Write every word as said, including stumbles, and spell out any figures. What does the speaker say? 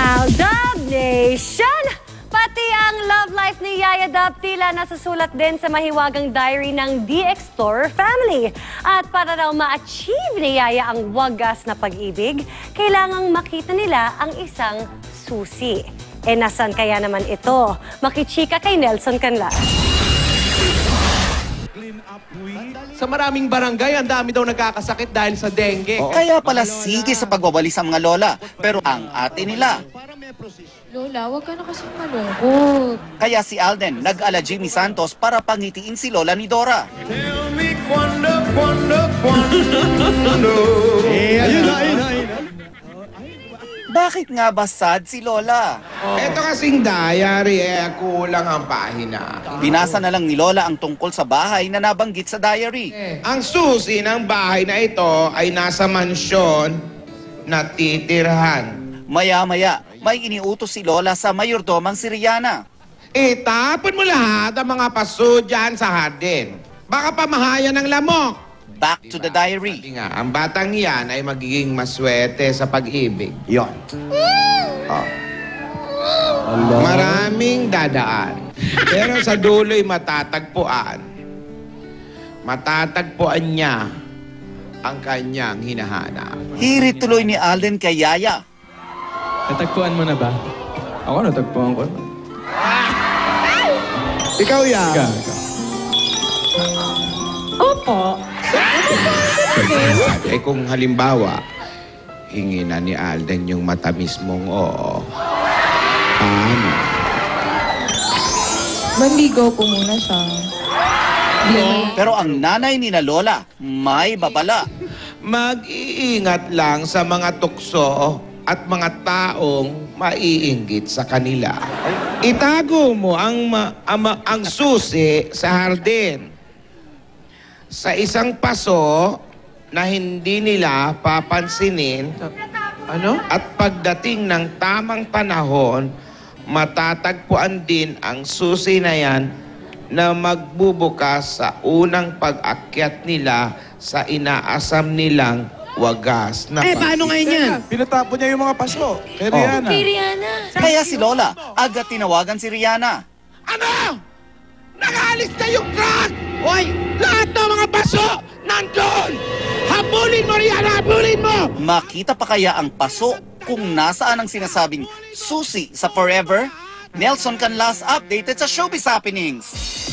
Aldab Nation! Pati ang love life ni Yaya Dab tila nasusulat din sa mahiwagang diary ng D Explorer family. At para raw ma-achieve ni Yaya ang wagas na pag-ibig, kailangang makita nila ang isang susi. E nasan kaya naman ito? Makichika kay Nelson Canlas. Sa maraming barangay, ang dami daw nagkakasakit dahil sa dengue. Oo. Kaya pala sige sa pagwawalis ang mga lola. Pero ang ate nila, Lola, wag ka na kasing malungkot. kaya si Alden nag-ala Jimmy Santos para pangitiin si lola ni Dora. Tell me quando, quando, quando. Eh, ayun na, ayun na, ayun na. Bakit nga ba sad si lola? Ito kasing diary, eh, kulang ang pahina. Binasa na lang ni lola ang tungkol sa bahay na nabanggit sa diary. Ang susi ng bahay na ito ay nasa mansyon na titirhan. Maya-maya, may iniutos si lola sa mayordomang si Rihanna. Itapon mo lahat ang mga paso dyan sa hardin. Baka pamahayan ng lamok. Back to the diary. Hindi nga, ang batang yan ay magiging maswerte sa pag-ibig. Yon. Oh. Maraming dadaan. Pero sa dulo'y matatagpuan. Matatagpuan niya ang kanyang hinahanap. Hirit tuloy ni Alden kay Yaya. Natagpuan mo na ba? Ako natagpuan ko. Ikaw yan. Ikaw, ikaw. Opo. Eh kung halimbawa, hingi na ni Alden yung matamis mong oo. Paano? Manligaw po muna siya. Pero ang nanay ni na lola, may babala. Mag-iingat lang sa mga tukso at mga taong maiinggit sa kanila. Itago mo ang, ma- ama- ang susi sa hardin. Sa isang paso na hindi nila papansinin. Ano? At pagdating ng tamang panahon, matatagpuan din ang susi na yan na magbubukas sa unang pag-akyat nila sa inaasam nilang wagas na Eh, paano ngayon yan? Pinatapon niya yung mga paso. Kay Oh. Rihanna. Kay Rihanna. Kaya si lola, agad tinawagan si Rihanna. Ano? Nag-aalis na yung truck! Hoy! Lahat ng mga paso nandun! Habulin mo, Rihanna! Habulin mo! Makita pa kaya ang paso kung nasaan ang sinasabing susi sa Forever? Nelson Canlas updated sa Showbiz Happenings.